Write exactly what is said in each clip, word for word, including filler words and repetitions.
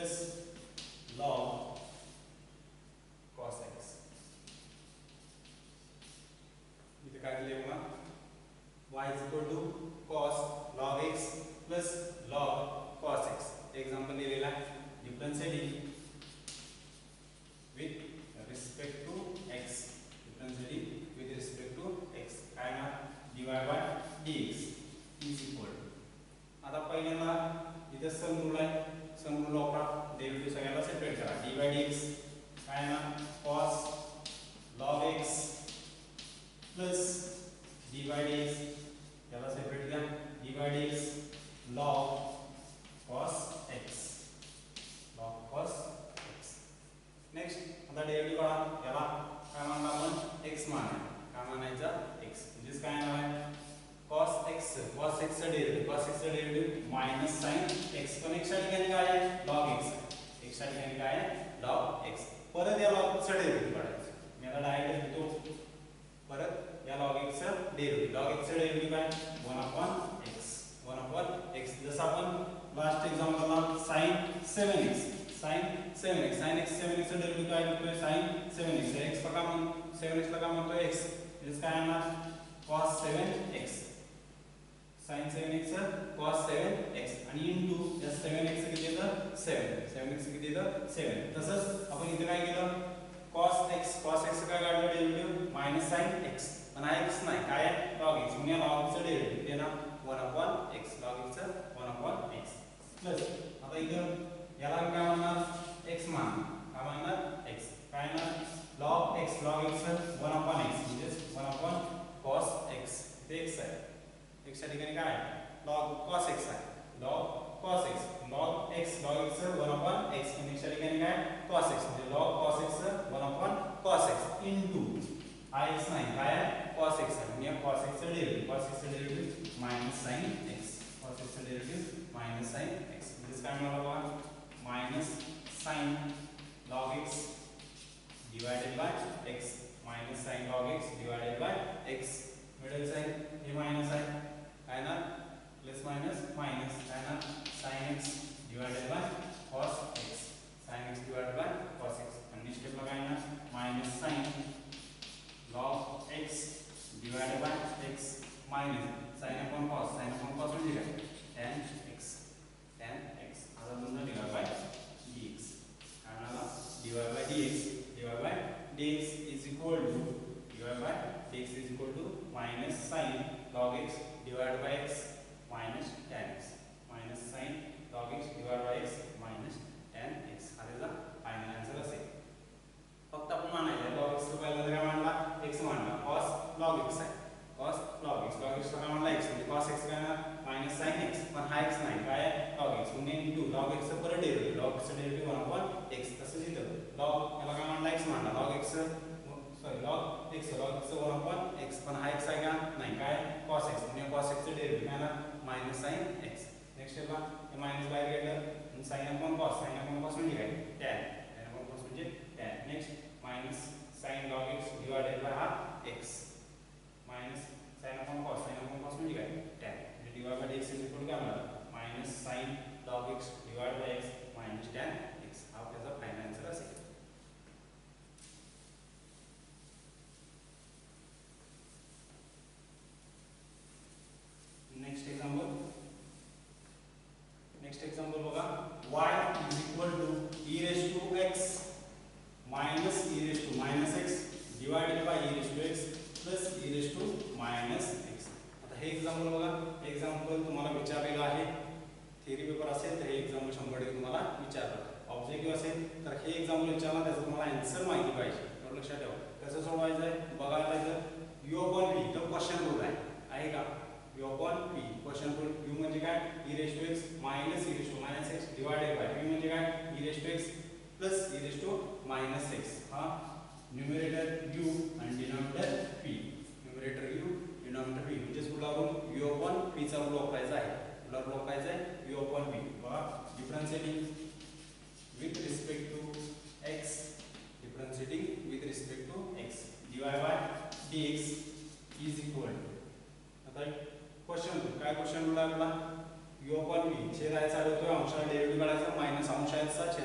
Plus log cos x. इथे काय दिले बघा y is equal to cos log x plus log cos x. Example दिलेला आहे differentiating with respect to x. Differentiating with respect to x काय ना dy by dx is equal. आता पहिल्यांदा इथे सम रूल आहे. सम रूल वापरा. Derivative सगळ्याला सेपरेट करा. dy by dx काय ना cos log x plus dy by dx याला सेपरेट घ्या. dy by dx log cos x log cos x. Next आता डेरिव्हेटिव्ह काढा. याला काय मानला आपण x माना. काय मानायचा x म्हणजे काय नाव आहे cos x. cos x चा डेरिव्हेटिव्ह cos x चा डेरिव्हेटिव्ह मायनस sin x. पण x च्या ठिकाणी काय आहे log x. x च्या ठिकाणी काय आहे log x. परत या log चा डेरिव्हेटिव्ह काढायचा. मी आता डायरेक्ट घेतो. परत या log x चा डेरिव्हेटिव्ह. log x चा डेरिव्हेटिव्ह काय one upon x one upon x. जसं आपण लास्ट एक्झाम्पलला sin seven x sin seven x sin x seven x चा डेरिव्हेटिव्ह काय करतोय sin seven x. x ला का म्हण seven x ला का म्हणतोय x. म्हणजे काय येणार cos seven x sin seven x cos seven x आणि इनटू या seven x किती येतं seven. seven x किती येतं seven. तसंच आपण इथे काय केलं cos x cos x काय काढलं डेरिव्हेटिव्ह मायनस sin x. पण हा x नाही काय आहे log x. म्हणजे log x चा डेरिव्हेटिव्ह ते ना one upon x log x चा one upon x प्लस आता इथं याला काय म्हणणार x मान काय म्हणणार x काय ना log x log x one upon x म्हणजे one upon cos x. ते x आहे. x च्या ठिकाणी काय log cos x आहे log cos x log x log x one upon x. आणि x च्या ठिकाणी काय cos x म्हणजे log cos x one upon cos x into हा x नाही काय आहे cos x आहे. म्हणजे cos x चा डेरिव्हेटिव्ह cos x चा derivative minus sin x cos x चा डेरिव्हेटिव्ह मायनस sin x. म्हणजे काय मिळालं बघा minus sin log x divided by x minus sin log x divided by x. मिळेल साइन हे मायनस आहे काय ना प्लस मायनस मायनस काय ना sin x divided by cos x sin x divided by cos x. आणि स्टेपला काय ना minus sin log x divided by x minus sin upon cos sin upon cos म्हणजे काय tan x tan x. आता पुन्हा divided by dx काय आला divided by dx divided by dx is equal to divided by dx is equal to minus sin log x divided by x minus tan x minus sin log x divided by x minus tan x. हा त्याचा final answer असेल. फक्त आपण मानायचं log x पहिल्यांदा काय मानला x मानला cos log x आहे cos log x log x काय मानला x म्हणजे cos x काय ना minus sin x. पण हा x नाही काय log x म्हणजे इनटू log x चा परत डेरिव्हेटिव्ह log x चा डेरिव्हेटिव्ह one upon x. तसंच इथं log याला काय मानला x मानला log x sorry log x log x one upon x. पण हा x आहे का नाही काय cos x म्हणजे cos x चा डेरिव्हेटिव्ह काय ना minus sin x. नेक्स्ट स्टेपला हे मायनस बाहेर काढलं sin upon cos sin upon cos म्हणजे काय tan tan upon cos म्हणजे tan. Next minus sin log x divided by हा x minus sin upon cos sin upon cos म्हणजे काय tan. म्हणजे divided by dx is equal to काय मिळालं minus sin log x divided by x minus tan x. हा आपल्याचा final answer असेल. Next example next example बघा y is equal to e raised to x minus e raised to minus x divided by e raised to x plus e raised to minus x. आता हे example बघा हे example तुम्हाला विचारलेलं आहे. Theory paper असेल तर हे एक्झाम्पल शंभर टक्के तुम्हाला विचारलं. ऑब्जेक्टिव्ह असेल तर हे एक्झाम्पल विचारला त्याचं तुम्हाला आन्सर माहिती पाहिजे. एवढं लक्षात ठेवा. कसं सोडवायचं आहे बघा. तर u upon v तर क्वेश्चन रूल आहे आहे का u upon v quotient rule. u म्हणजे काय e raised to x minus e raised to minus x divided by v म्हणजे काय e raised to x plus e raised to minus x. हा numerator u आणि denominator v. Numerator u denominator v म्हणजे कुठला u upon v चा rule वापरायचा आहे. कुठला रूल वापरायचा आहे u upon v. बघा differentiating with respect to x differentiating with respect to x dy by dx is equal to. आता क्वेश्चन काय क्वेश्चन रूल आहे आपला u upon v छेद आहे चालू होतो अंशाला डेरिव्हेटिव्ह काढायचा मायनस अंशाचा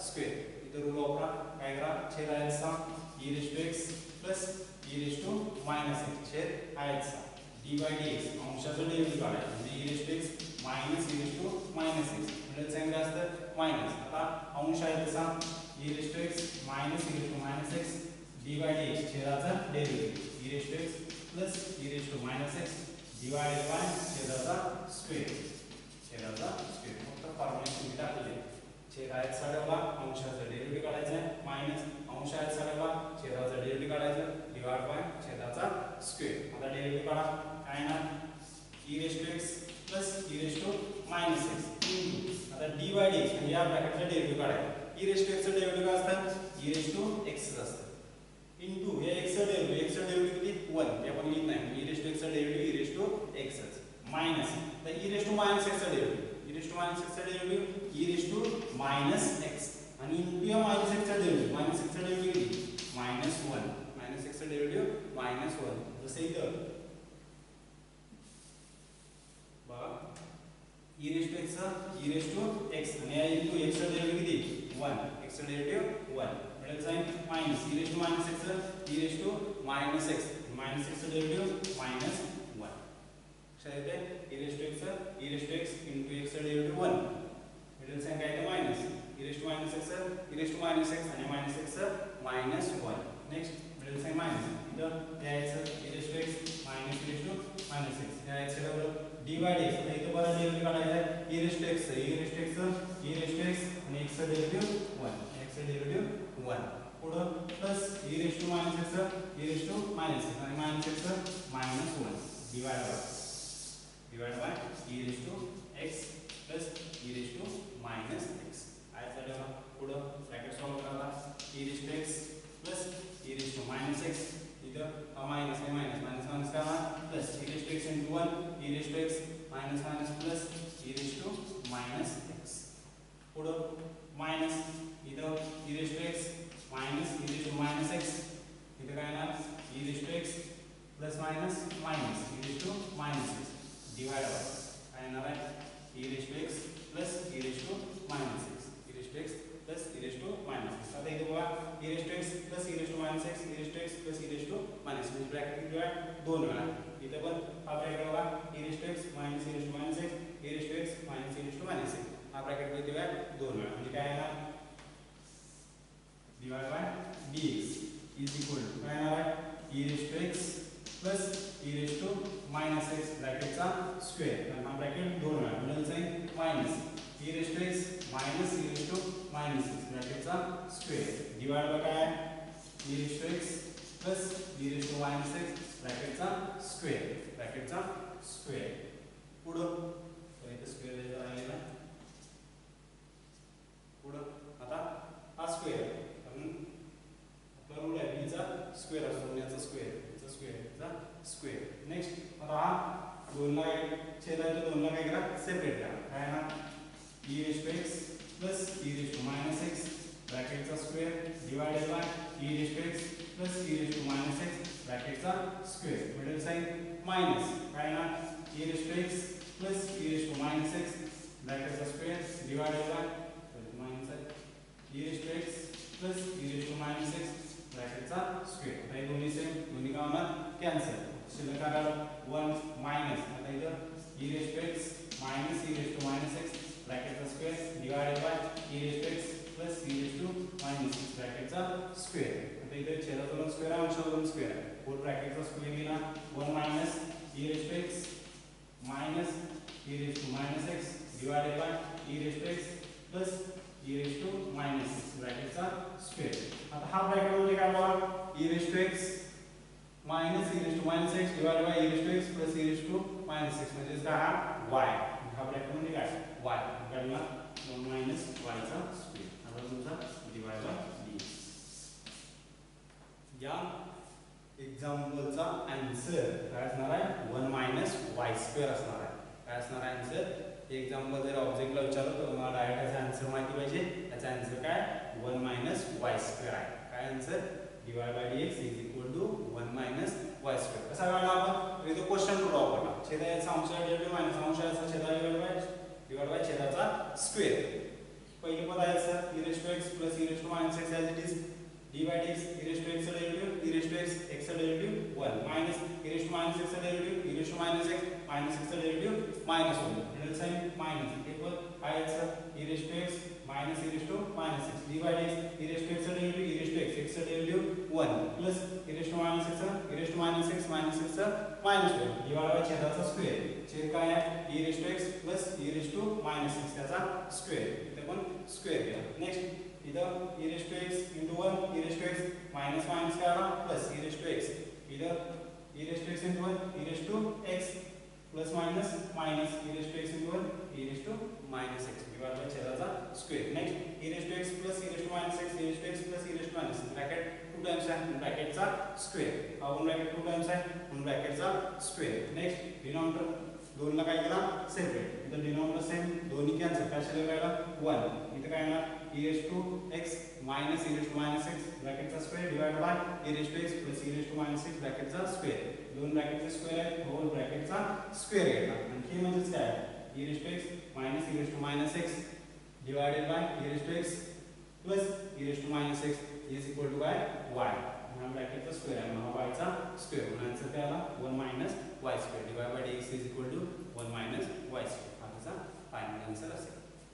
स्क्वेअर. इथे रूल वापरा. काय करा, छेद आहेचा e raise to x plus e raise to minus x छेद आहेचा dy dx अंशाचं डेरिव्हेटिव्ह काढायचं म्हणजे e raise to x minus e raise to minus x म्हणजे सांगितलं असतं मायनस. आता अंश आहे तसा e raise to x minus e raise to minus x dy dx छेदाचा derivative e raise to x plus e raise to minus x divided by छेदाचा square. छेदाचा स्क्वेअर फक्त फॉर्म्युलेशन मी टाकले. छेद आहे साडेला अंशाचा डेरिव्हेटिव्ह काढायचा आहे मायनस अंश आहे साडेला छेदाचा डेरिव्हेटिव्ह काढायचा डिवाइड बाय छेदाचा स्क्वेअर. आता डेरिव्हेटिव्ह काढा. काय ना e raise to x plus e raise to minus x into आता dy dx म्हणजे या ब्रॅकेटचा डेरिव्हेटिव्ह काढायचा. e रेज टू x चा डेरिव्हेटिव्ह काय असतं e रेज टू x असतं इनटू हे x चा डेरिव्हेटिव्ह x चा डेरिव्हेटिव्ह किती वन हे आपण लिहित नाही. e रेज टू x चा derivative e raise to x minus तर e raise to minus x चा derivative e raise to minus x चा derivative e raise to minus x आणि इनटू या मायनस x चा डेरिव्हेटिव्ह मायनस x चा derivative किती minus one minus x चा derivative minus one. जसे इथं बघा e रेज टू x चा e रेज टू x आणि या इनटू x चा डेरिव्हेटिव्ह किती वन x चा डेरिव्हेटिव्ह वन म्हणजे sign minus e raise to minus x चा e raise to minus x minus x चा डेरिव्हेटिव्ह मायनस वन. शायद e रेज टू x चा e raise to x into x चा derivative one म्हणजे sign काय आहे minus e raise to minus x चा e raise to minus x आणि minus x चा मायनस वन. नेक्स्ट म्हणजे साइन मायनस इथं यायचं e raise to x minus e raise to minus x यायचं डबल dy dx आता इथं बरं डेरिव्हेटिव्ह काढायचा आहे e raise to x e raise to x चा e रेज टू x आणि x चा डेरिव्हेटिव्ह वन x चा डेरिव्हेटिव्ह वन. पुढं plus e raise to minus x चा e raise to minus x आणि मायनस x चा minus one divide by divide by e raise to x plus e raise to minus x आहे झालं. पुढं bracket solve करा e raise to x plus e raise to minus x इथं हा minus आहे minus minus minus काय होणार plus e raise to x into one e raise to x minus minus plus e raise to minus x. पुढं minus इथं e raise to x minus e raise to minus x इथं काय येणार e raise to x plus minus minus e raise to minus x divide by काय येणार आहे e raise to x plus e raise to minus x e raise to x plus e raise to minus x. आता इथे बघा e raise to x plus e raise to minus x e raise to x plus e raise to minus म्हणजे bracket किती वेळा दोन वेळा. इथे पण हा ब्रॅकेट बघा e raise to x minus e raise to minus x e raise to x minus e raise to minus x हा ब्रॅकेट किती वेळा दोन वेळा म्हणजे काय येणार divide by dx is equal to काय येणार आहे e raise to x plus e raise to minus x ब्रॅकेटचा स्क्वेअर आणि हा ब्रॅकेट दोन वेळा म्हणजे sign minus e raise to x minus e raise to minus x ब्रॅकेटचा स्क्वेअर डिवाइड बाय काय e raise to x plus e raise to minus x ब्रॅकेटचा square ब्रॅकेटचा स्क्वेअर. पुढं तर इथे स्क्वेअर राहिलेला पुढं आता हा स्क्वेअर कारण आपला रूल आहे b चा स्क्वेअर असतो याचा स्क्वेअर याचा स्क्वेअर याचा स्क्वेअर. नेक्स्ट आता हा दोन ला छेद आहे तो दोन ला काय करा सेपरेट करा काय ना e raise to x plus e raise to minus x ब्रॅकेटचा square divided by e raise to x plus e raise to minus x ब्रॅकेटचा स्क्वेअर मिडल साइन मायनस काय ना e raise to x plus e raise to minus x ब्रॅकेटचा square divided by minus आहे e raise to x plus e raise to minus x ब्रॅकेटचा square. हे दोन्ही same दोन्ही काय होणार कॅन्सल शिल्लक राहिला वन मायनस आता इथं e raise to x minus e raise to minus x ब्रॅकेटचा square divided by e raise to x plus e raise to minus x ब्रॅकेटचा स्क्वेअर. आता इथे छेदाचा दोन स्क्वेअर आहे अंशाचा दोन स्क्वेअर आहे फोर ब्रॅकेटचा स्क्वेअर गेला one minus e raise to x minus e raise to minus x divided by e raise to x plus e raise to minus x ब्रॅकेटचा स्क्वेअर. आता हा ब्रॅकेट म्हणजे काय बघा e raise to x minus e raise to minus x divided by e raise to x plus e raise to minus x म्हणजे काय हा y हा ब्रॅकेट म्हणजे काय y काढला वन मायनस y चा स्क्वेअर आता तुमचा डिवाइड बाय dx. या एक्झाम्पलचा आन्सर काय असणार आहे वन मायनस वाय स्क्वेअर असणार आहे. काय असणार आहे आन्सर एक्झाम्पल जर ऑब्जेक्टला विचारलं तर तुम्हाला डायरेक्ट याचा आन्सर माहिती पाहिजे. याचा आन्सर काय वन मायनस वाय स्क्वेअर आहे. काय answer divide by dx is equal to one minus y square. कसा काढला आपण इथे क्वेश्चन रूल वापरला छेदा याचा अंश डिवाइड मायनस अंश याचा छेदा डिवाइड बाय डिवाइड बाय छेदाचा स्क्वेअर. पहिली पद आहे sir e raise to x plus e raised to minus x as it is. D by dx e raised to x derivative, e raised to x x derivative one minus e raised to minus x derivative, e raised to minus x minus x derivative minus one. Middle sign minus equal I x e raised to x minus e raised to minus x. D by dx e raised to x derivative, e raised to x x derivative one plus e raised to minus x e raised to minus x minus x minus one divided by छेदाचा square. छेद काय आहे e raised to x plus e raised to minus x त्याचा square. इथे पण square केला. Next इधर e raised to x into one e raised to x minus minus काय आला plus e raised to x. इधर e raised to x into one e raised to x plus minus minus e raised to x into one e raised to minus x divided by छेदाचा square. Next e raised to x plus e raised to minus x e raised to x plus e raised to minus bracket two times आहे ब्रॅकेटचा square. हा one bracket two times आहे one ब्रॅकेटचा square. Next denominator दोन ला काय केला separate. इथं डिनॉमिनेटर सेम दोन्ही कॅन्सल काय शिल्लक राहिला वन. इथं काय येणार e raised to x minus e raised to minus x ब्रॅकेटचा square divided by e raised to x plus e raised to minus x ब्रॅकेटचा स्क्वेअर. दोन ब्रॅकेटचे स्क्वेअर आहे होल ब्रॅकेटचा स्क्वेअर घेतला. आणखी म्हणजेच काय e raised to x minus e raised to minus x divided by e raised to x plus e raised to minus x is equal to काय y. हा ब्रॅकेटचा स्क्वेअर आहे म्हणून y चा स्क्वेअर. म्हणून आन्सर काय आला one minus y square divided by dx is equal to one minus y square. हा त्याचा फायनल आन्सर असेल.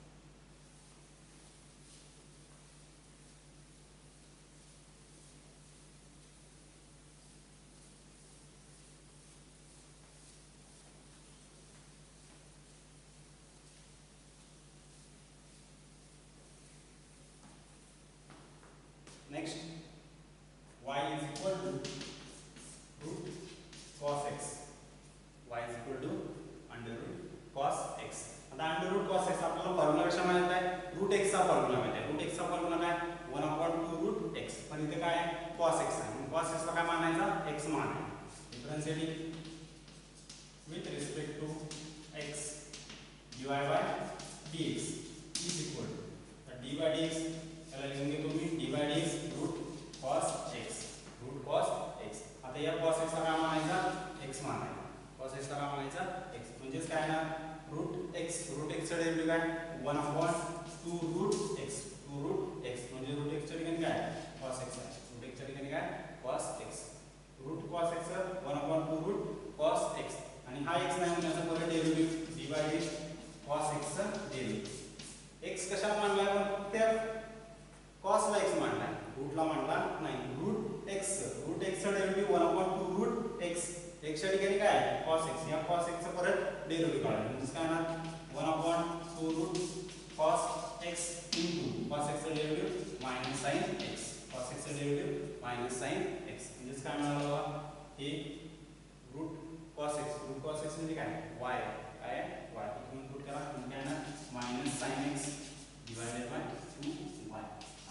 Next, y is equal to root cos x. Y is equal to under root cos x. आता under root cos x आपल्याला formula कशा माहित आहे root x चा formula माहित आहे. root x चा फॉर्म्युला काय one upon two root x. पण इथे काय आहे cos x आहे. cos x ला काय मानायचा x मानायचा. Differentiating with respect to x divided by dx is equal to d by dx याला लिहून घेतो मी d by dx root cos x root cos x. आता या cos x ला काय मानायचा x मानायचा. cos x ला काय मानायचा x म्हणजेच काय ना root x root x चा डेरिव्हेटिव्ह काय one upon two root x two root x म्हणजे root x च्या ठिकाणी काय cos x आहे. root x च्या ठिकाणी काय cos x root cos x one upon two root cos x आणि हा x नाही म्हणजे याचा परत derivative d by dx cos x चा डेरिव्हेटिव्ह. x कशाला मानलाय आपण फक्त cos ला x मानलाय रूट ला मानला नाही. रूट x रूट x चा derivative one upon two root x x च्या ठिकाणी काय cos x या cos x चा परत डेरिव्हेटिव्ह काढायचा म्हणजे काय ना one upon two root cos x into cos x चा derivative minus sin x cos x चा डेरिव्हेटिव्ह मायनस sin x म्हणजे काय मिळालं बघा हे root cos x root cos x म्हणजे काय y काय y इथून पुट करा म्हणजे काय ना minus sin x divided by two y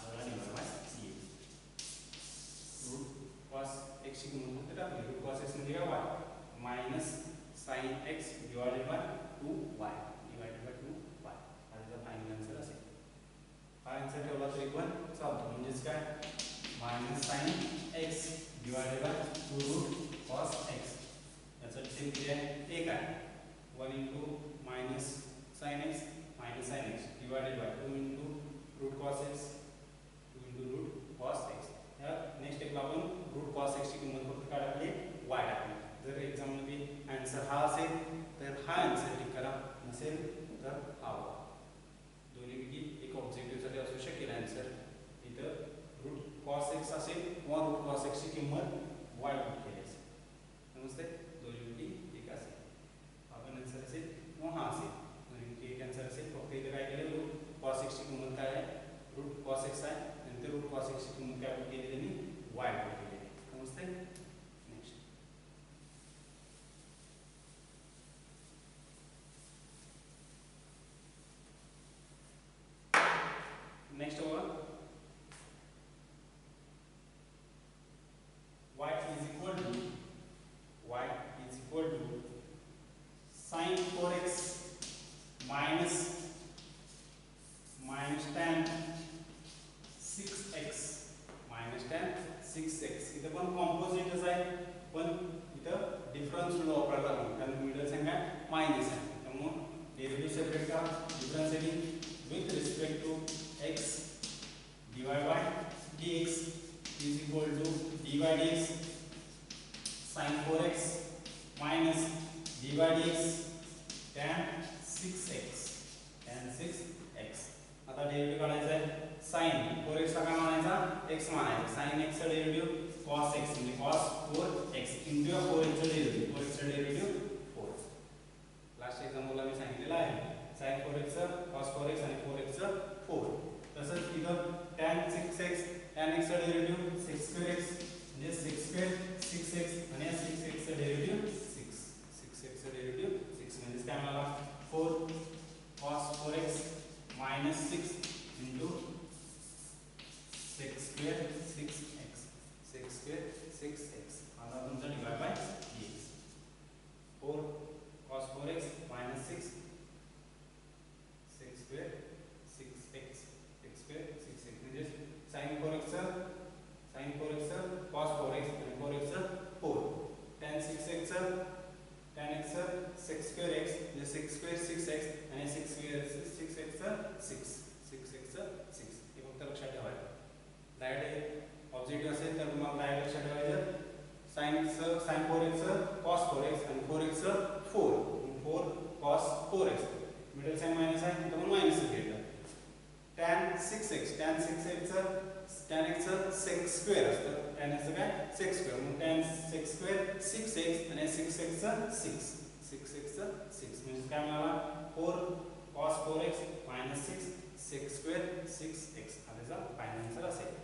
root cos x ची किंमत फक्त टाकली root cos x म्हणजे काय y minus sin x divided by two y divided by two y. हा त्याचा फायनल आन्सर असेल. हा आन्सर ठेवला तर एक पण चालतो म्हणजेच काय minus sin x divided by two root cos x याचा सेम किती आहे एक आहे one into minus sin x minus sin x divided by two into root cos x into root cos x. या नेक्स्ट स्टेपला आपण root cos x ची किंमत फक्त काढायची y टाकली. जर एक्झाम मध्ये आन्सर हा असेल तर हा आन्सर टिक करा नसेल तर हा वा. दोन्हीपैकी एक ऑब्जेक्टिव्ह साठी असू शकेल आन्सर. इथं root cos x असेल किंवा root cos x ची किंमत y पुट केली असेल. समजते दोन्हीपैकी एक असेल हा पण आन्सर असेल किंवा हा असेल. दोन्हीपैकी एक आन्सर असेल. फक्त इथे काय केलं root cos x ची किंमत काय आहे root cos x आहे नंतर root cos x ची किंमत काय पुट केली त्यांनी y पुट केली. समजते. नेक्स्ट नेक्स्ट होगा y is equal to y is equal to sin four x minus minus tan six x minus tan six x. इथं पण कॉम्पोजिटच आहे पण इथं डिफरन्स रूल वापरायला लागतो कारण मिडल संख्या मायनस आहे त्यामुळे डेरिव्हेटिव्ह सेपरेट करा. Differentiating with respect to x काढायचा आहे sin फोर x ला काय मानायचा x मानायचा sin x चा डेरिव्हेटिव्ह cos x म्हणजे cos four x into four x चा डेरिव्हेटिव्ह फोर x चा डेरिव्हेटिव्ह फोर लास्ट एक्झाम्पलला मी सांगितलेलं आहे sin four x cos four x आणि फोर x फोर तसंच इथं tan six x tan x चा डेरिव्हेटिव्ह सिक्स स्क्वेअर x म्हणजे सिक्स स्क्वेअर सिक्स x आणि या सिक्स x चा डेरिव्हेटिव्ह सिक्स सिक्स x चा डेरिव्हेटिव्ह सिक्स म्हणजे काय मला four cos four x minus six into six square six x six square six x आता तुमचा divide by dx four cos four x minus six six square six x six square six x म्हणजे sin four x sin four x cos four x आणि four x four tan six x tan x six square x म्हणजे six square six x आणि six square six x six six x six हे फक्त लक्षात ठेवायचं direct objective असेल तर तुम्हाला डायरेक्ट लक्षात ठेवायचं sin x sin four x cos four x आणि four x four four cos four x middle sign minus आहे तर मग मायनस घेतलं tan six x tan six x tan x six square असतं tan x काय six square मग tan six square six x आणि six x six six x six म्हणजे काय मिळाला four cos four x minus six six square six x हा त्याचा final answer असेल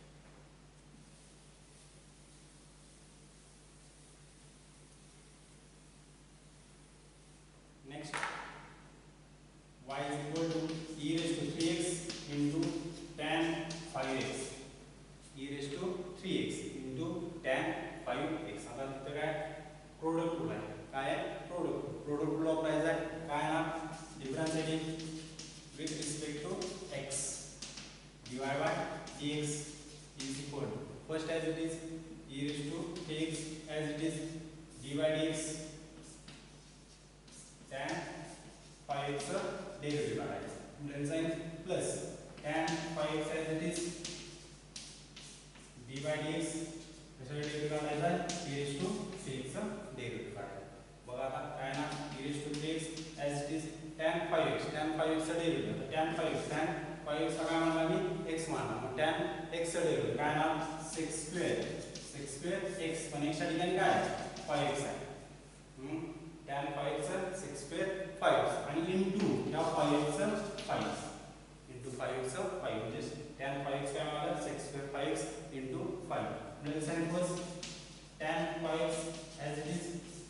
next y is equal to e raised to three x into tan five x e raised to three x into tan five x आता तिथं काय product rule आहे काय आहे product product rule वापरायचा आहे काय ना differentiating with respect to x divided by dx is equal to first as it is e raised to three x as it is dy dx tan five x derivative काढायचा middle sign plus tan five x as it is dy dx कशा derivative काढायचा e raised to three x derivative काढायचा बघा आता काय ना e raised to three x as it is tan five x tan five x चा derivative tan five tan five x चा काय म्हणला मी x मानला मग tan x चा डेरिवेटिव काय ना six square six square x पण x च्या ठिकाणी काय आहे फाइव एक्स आहे hmm tan five x six square five आणि इनटू या five x five into five x five म्हणजे tan फाइव एक्स काय मिळालं six square five x into five middle sign plus tan five x as it is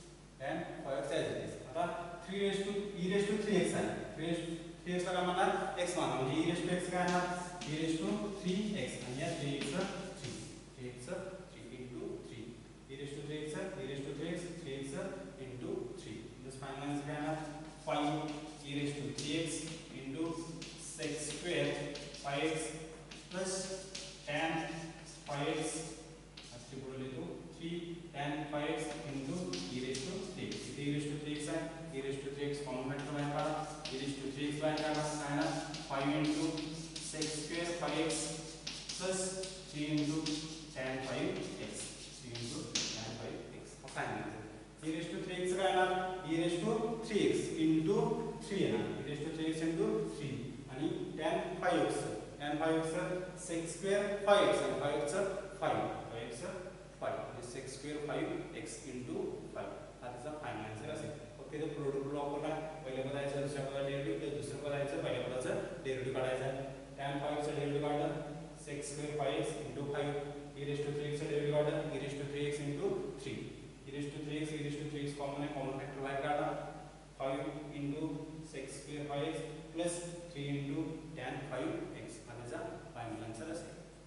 tan five x as it is आता three raised to e raised to three x आहे three raised to three x ला काय म्हणणार x माना म्हणजे e raised to x काय आहे e raised to three x आणि या three x three three x three into three e raised to three x e raised to three x three x into three this final answer काय आहे five e raised to three x into six square five x plus tan five x असे पुढे लिहतो three tan five x into e raised to three इथे e raised to three x आहे e raised to three x common factor बाहेर काढा e raised to three x बाहेर काढा काय ना five into six square five x plus three into tan five x three into tan five x हा final answer e raised to three x काय ना e raised to three x into three आहे e raised to three x into three आणि tan five x tan five x six square five x आणि five x five five x five म्हणजे six square five x into five हा त्याचा final answer असेल okay तर product rule वापरला पहिल्या पदाचं दुसऱ्या पदाचं डेरिव्हेटिव्ह दुसऱ्या पदाचं पहिल्या पदाचं डेरिव्हेटिव्ह काढायचा आहे tan फाइव चा डेरिव्हेटिव्ह काढलं six square five x into five e raised to three x चा डेरिव्हेटिव्ह काढलं e raised to three x into three e raised to three x e raised to three x common आहे common factor बाहेर काढा five into six square five x plus three into tan five x हा त्याचा final answer असेल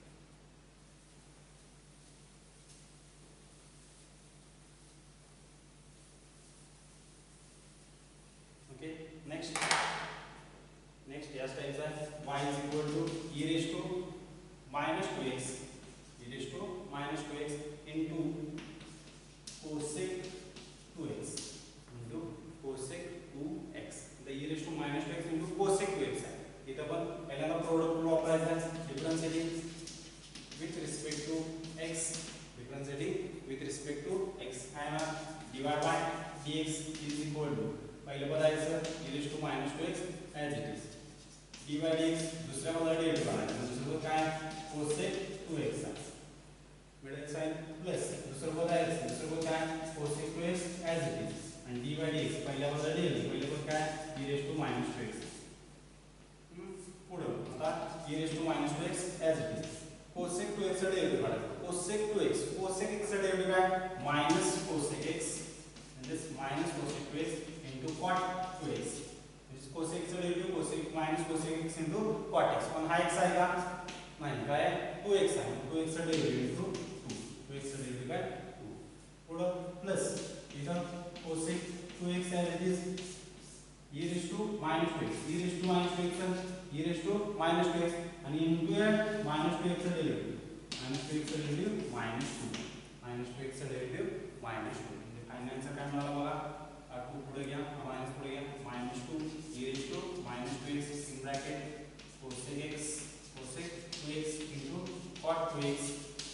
okay next next या स्टाईलचा y is equal to e raised to minus two x e raised to minus two x into cosec two x into cosec two x the e raised to minus two x into cosec two x आहे इथं पण पहिल्यांदा product rule वापरायचा आहे differentiating with respect to x differentiating with respect to x काय ना divided by dx is equal to पहिलं पदाचं e raised to minus two x as it is dy dx दुसऱ्या पदाचं raised to minus two x as it is. Cosec two x चा derivative काढायचा. Cosec two x, cosec x चा derivative काय? minus cosec x म्हणजे minus cosec two x into cot two x. म्हणजे cosec चा derivative cosec minus cosec x into cot x. पण हा x आहे का? नाही, काय two x आहे. two x चा derivative into two. two x चा डेरिव्हेटिव्ह काय? two. पुढं प्लस इथं cosec two x as it is e raised to minus two x. e raised to minus two x e raised to minus two x आणि into minus two x चा derivative minus two x चा derivative minus two. minus two x चा derivative minus two. म्हणजे final answer काय मिळाला बघा. हा two पुढे घ्या, मायनस पुढे घ्या, minus two e raised to minus two x in bracket cosec x cosec two x into cot two x.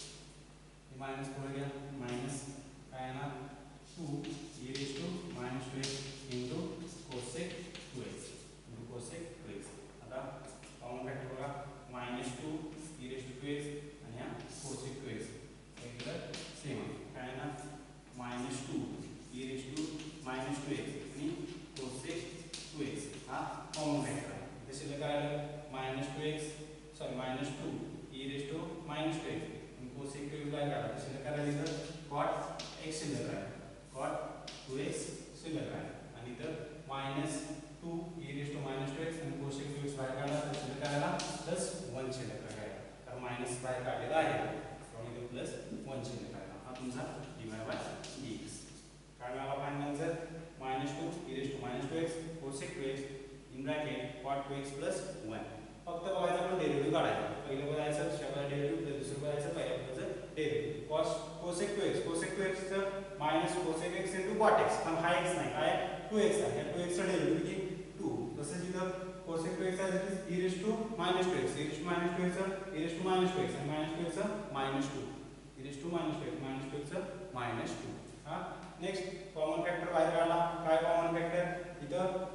हे मायनस पुढे घ्या, मायनस काय येणार two e raised to minus two x into cosec two x into cosec two x. आता common factor बघा, minus two e raised to two x आणि हा cosec two x regular same काय येणार minus two e raised to minus two x आणि cosec two x हा common factor आहे. इथे शिल्लक काय आलं minus two x sorry minus two e raised to minus two x आणि cosec two x काय आलं शिल्लक काय राहिलं तर cot x शिल्लक आहे. cot two x शिल्लक आहे आणि इथं minus two e raised to minus two x आणि cosec two x बाहेर काढला तर शिल्लक काय आला प्लस one शिल्लक आहे. तर मायनस बाहेर काढलेला आहे म्हणून इथे प्लस one शिल्लक आहे. हा तुमचा dy by dx काय मिळाला final answer minus two e raised to minus two x cosec two x in bracket cot two x plus one. फक्त बघायचं आपण डेरिव्हेटिव्ह काढायचा. पहिलं बघायचं शेवटचा डेरिव्हेटिव्ह, दुसरं बघायचं पहिल्या पदाचं derivative. cos cosec two x cosec two x चं minus cosec x into cot x. पण हा x नाही काय two x आहे. या two x चा डेरिव्हेटिव्ह किती two. तसंच इथं cosec two x आहे e raised to minus two x e raised to minus two x चं e raised to minus two x आणि minus two x चं minus two e raised to minus two x minus two x चं minus two. हा next common factor बाहेर काढला. काय common factor इथं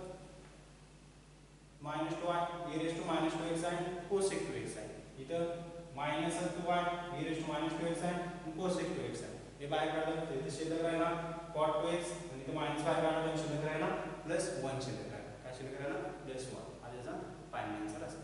minus two y e raised to minus two x आहे cosec two x आहे. इथं minus two y e raised to minus two x आहे आणि cosec two x आहे. हे बाहेर काढलं तर इथे शिल्लक राहिला cot two x आणि इथे मायनस बाहेर काढलं तर शिल्लक राहिला प्लस one शिल्लक राहिला. काय शिल्लक राहिला प्लस one. हा त्याचा फायनल आन्सर असेल.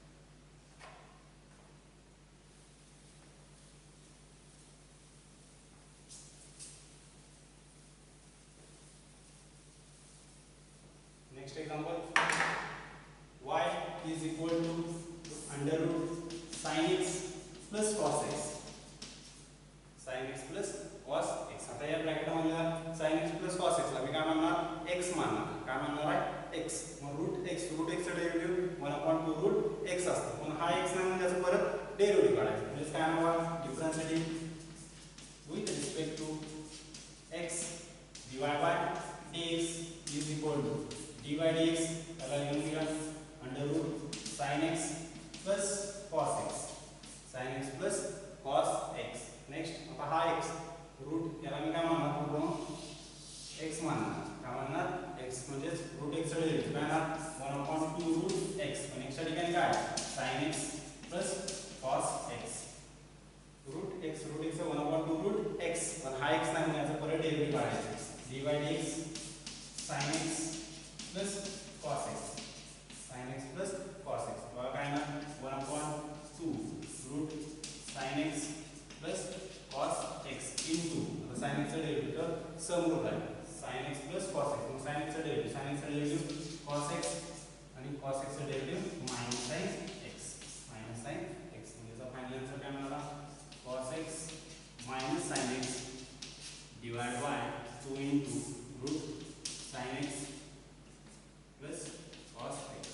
Next example, y is equal to under root sin x plus cos x. sin x plus cos x. आता या ब्रॅकेट मध्ये sin x plus cos x ला मी काय म्हणणार x मानणार. काय म्हणणार आहे x. मग रूट x रूट x चा derivative one upon two root x असतो. पण हा x नाही म्हणजे त्याचं परत डेरिव्हेटिव्ह काढायचं. म्हणजे काय म्हणणार differentiating with respect to x dy by dx is equal to dy by dx त्याला लिहून घ्या under root sin x plus cos x. sin x plus cos x. Next आता हा x रूट याला मी काय म्हणणार पूर्ण x मानणार. काय म्हणणार x म्हणजे रूट x चा डेरिव्हेटिव्ह काय म्हणणार one upon two root x. पण x च्या ठिकाणी काय sin x plus cos x. Root x root x one upon two root x. पण हा x नाही म्हणजे याचा परत डेरिव्हेटिव्ह काढायचा. dy by dx sin x plus cos x. sin x plus cos x. बघा काय ना one upon two root sin x plus cos x into आता sin x चा डेरिव्हेटिव्ह सम रूट आहे sin x plus cos x. मग sin x चा derivative sin x चा derivative cos x आणि cos x चा derivative minus sin x minus sin x. म्हणजे याचा फायनल आन्सर काय मिळाला cos x minus sin x divided by two into root sin x plus cos x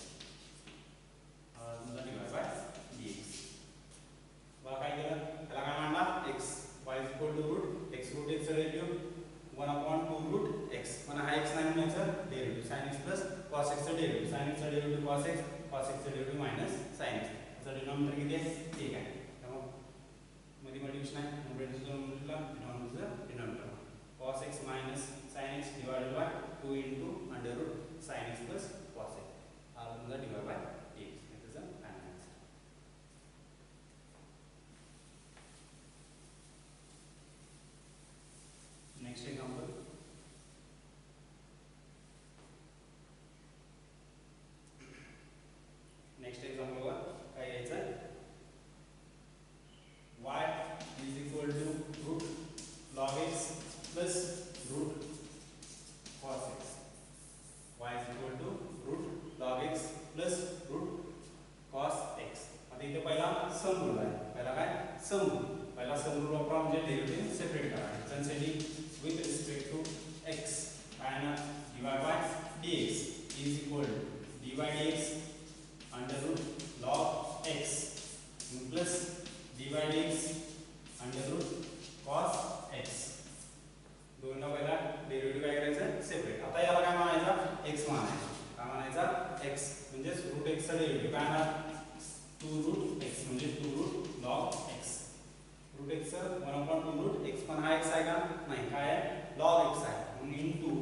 तुमचा divided by dx. बघा काय केलं त्याला काय म्हणणार x y is equal to root x root x चा derivative one upon two root x. पण हा x नाही म्हणजे याचा derivative sin x plus cos x चा डेरिव्हेटिव्ह sin x चा derivative cos x cos x चा डेरिव्हेटिव्ह minus sin x. याचा डिनॉमिनेटर किती आहे ठीक आहे. त्यामुळे मध्ये मल्टिप्लिकेशन आहे नंबरला denominator denominator cos x minus sin x divided by two into under root sin x plus cos x. हा तुमचा divided by dx. This is the final answer. Next example. Next example बघा काय यायचं सम rule आहे. पहिला काय sum rule. पहिला सम rule वापरा म्हणजे डेरिव्हेटिव्ह सेपरेट करा. Differentiating with respect to x and divide by dx is equal to dy dx under root log x plus dy dx under root cos x. दोन पहिला derivative काय करायचं separate. आता याला काय म्हणायचा x म्हणायचा. काय म्हणायचा x म्हणजे रूट x चा डेरिव्हेटिव्ह काय आहे टू रूट x म्हणजे two root log x. Root x चा one upon two root x पण हा x आहे का नाही काय आहे log x आहे म्हणून into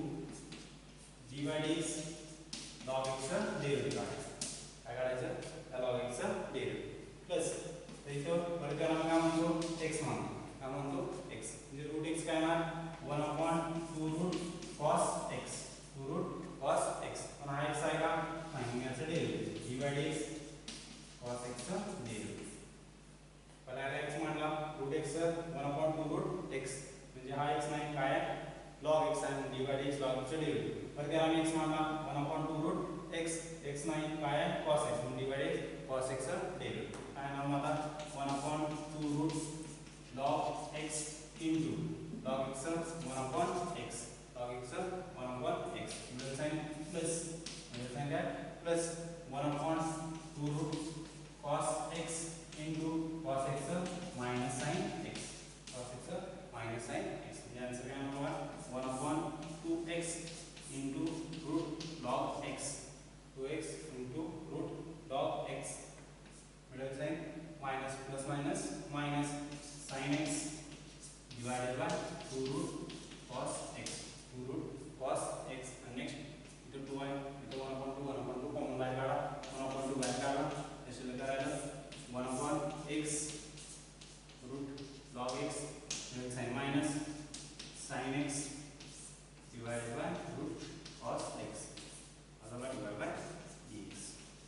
dy dx log x चा डेरिव्हेटिव्ह काढायचं. काय काढायचं त्या log x चा डेरिव्हेटिव्ह प्लस इथं परत त्याला काय म्हणतो x म्हणतो. काय म्हणतो x म्हणजे रूट x काय ना one upon two root cos x two root cos x पण हा x आहे का नाही याचा derivative dy dx cos x चा डेरिव्हेटिव्ह. पहिला x म्हणला root x one upon two root x म्हणजे हा x नाही काय आहे log x आहे dy dx log x चा डेरिव्हेटिव्ह. परत त्याला मी x म्हणला one upon two root x x नाही काय आहे cos x म्हणजे dy dx cos x चा डेरिव्हेटिव्ह. काय नाव आता one upon two root log x into log x one upon x log x one upon x middle sign plus middle sign काय plus one upon two root cos x into cos x minus sin x cos x minus sin x म्हणजे answer काय होगा one upon two x into root log x two x into root log x middle sign minus plus minus minus sin x divided by two root cos x two root cos x and next इथे two आहे इथे one upon two one upon two common बाहेर काढा one upon two बाहेर काढा हे शिल्लक राहिलं one upon x root log x middle sign minus sin x divided by root cos x अथवा divided by dx.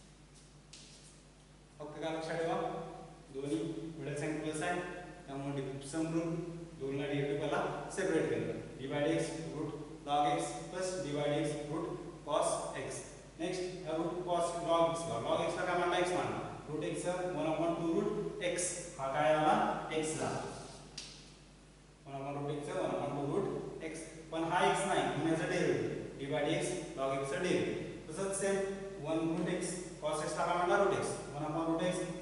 फक्त काय लक्षात ठेवा दोन्ही मिडल साइन प्लस आहे त्यामुळे सम रूल दोनला डेरिव्हेटिव्ह पहिला सेपरेट केलं dy dx root log x plus dy dx root cos x. Next root cos log x log x ला काय मानला x मानला root x one upon two root x हा काय आला x ला one upon root x one upon two root x पण हा x नाही म्हणून याचा derivative dy dx log x चा डेरिव्हेटिव्ह. तसंच same one root x cos x ला काय मानला root x one upon root x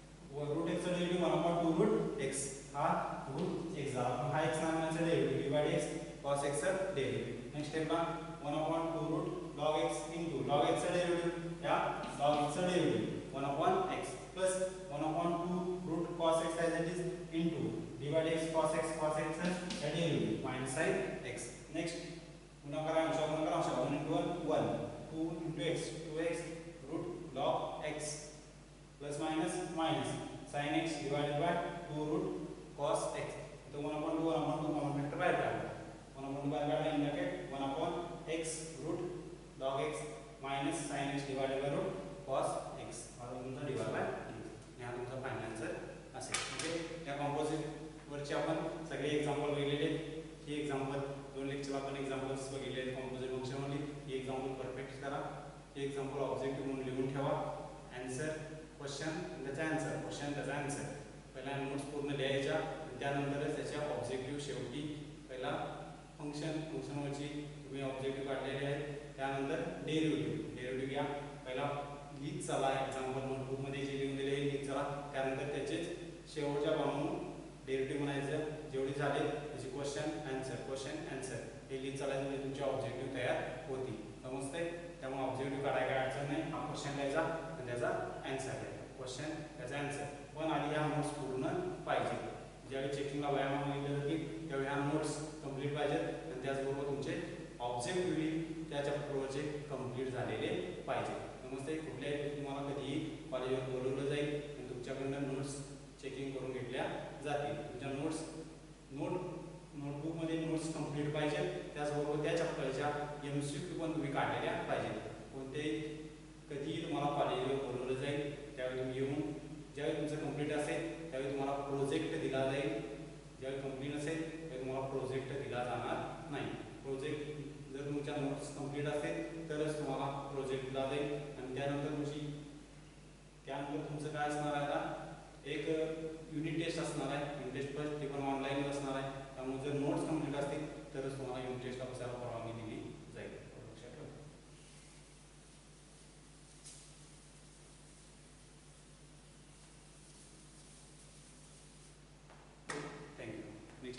root x चा derivative one upon two root x हा रूट x झाला पण हा x नाही म्हणून याचा derivative dy dx cos x चा डेरिव्हेटिव्ह. नेक्स्ट स्टेपला one upon two root log x into log x चा डेरिव्हेटिव्ह या log x चा derivative one upon x plus one upon two root cos x as it is into dy dx cos x cos x चा derivative minus sin x. Next पुन्हा करा अंश पुन्हा करा अंश one into one one two into x two x root log x plus minus minus sin x divided by two root cos x. तो one upon two one upon two common factor बाहेर काढा one upon two बाहेर काढा in bracket one upon x root log x minus sin x divided by root cos x हा तुमचा divide by हा तुमचा final answer असेल. Okay या कॉम्पोजिट वरचे आपण सगळे एक्झाम्पल बघितलेले हे एक्झाम्पल दोन लेक्चर आपण एक्झाम्पल्स बघितले कॉम्पोजिट फंक्शन मध्ये हे एक्झाम्पल परफेक्ट करा हे एक्झाम्पल ऑब्जेक्टिव्ह म्हणून लिहून ठेवा आन्सर क्वेश्चन त्याचा आन्सर क्वेश्चन त्याचा आन्सर पहिला नोट्स पूर्ण लिहायच्या त्यानंतरच त्याच्या ऑब्जेक्टिव्ह शेवटी पहिला फंक्शन फंक्शनवरची तुम्ही ऑब्जेक्टिव्ह काढलेले आहेत त्यानंतर डेरिव्हेटिव्ह डेरिव्हेटिव्ह घ्या पहिला लिहित चला एक्झाम्पल नोटबुक मध्ये जे लिहून दिले लिहित चला त्यानंतर त्याचेच शेवटच्या पानावर डेरिव्हेटिव्ह म्हणायचं जेवढे झाले त्याचे क्वेश्चन आन्सर क्वेश्चन आन्सर हे लिहित चालायचं म्हणजे तुमचे ऑब्जेक्टिव्ह तयार होतील. समजतंय त्यामुळे ऑब्जेक्टिव्ह काढायला काय अडचण नाही हा क्वेश्चन द्यायचा आणि त्याचा आन्सर द्यायचा क्वेश्चन त्याचा आन्सर पण आधी ह्या नोट्स पूर्ण पाहिजे ज्यावेळी चेकिंगला व्यायाम मागितले जातील त्यावेळी ह्या नोट्स कंप्लीट पाहिजेत आणि त्याचबरोबर तुमचे ऑब्जेक्टिव्हली त्या चॅप्टरवरचे कंप्लीट झालेले पाहिजे. नमस्ते कुठल्याही तुम्हाला कधीही कॉलेजवर बोलवलं जाईल आणि तुमच्याकडनं नोट्स चेकिंग करून घेतल्या जातील. तुमच्या नोट्स नोट नोटबुकमध्ये नोट्स कंप्लीट पाहिजे त्याचबरोबर त्या चॅप्टरच्या एम सी क्यू पण तुम्ही काढलेल्या पाहिजेत. कोणतेही कधीही तुम्हाला कॉलेजवर बोलवलं जाईल त्यावेळी तुम्ही येऊन ज्यावेळी तुमचं कंप्लीट असेल त्यावेळी तुम्हाला प्रोजेक्ट दिला जाईल ज्यावेळी कंप्लीट असेल त्यावेळी तुम्हाला प्रोजेक्ट दिला जाणार नाही. प्रोजेक्ट जर तुमच्या नोट्स कंप्लीट असेल तरच तुम्हाला प्रोजेक्ट दिला जाईल आणि त्यानंतर तुमची त्यानंतर तुमचं काय असणार आहे आता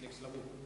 नेक्स्टला बघू.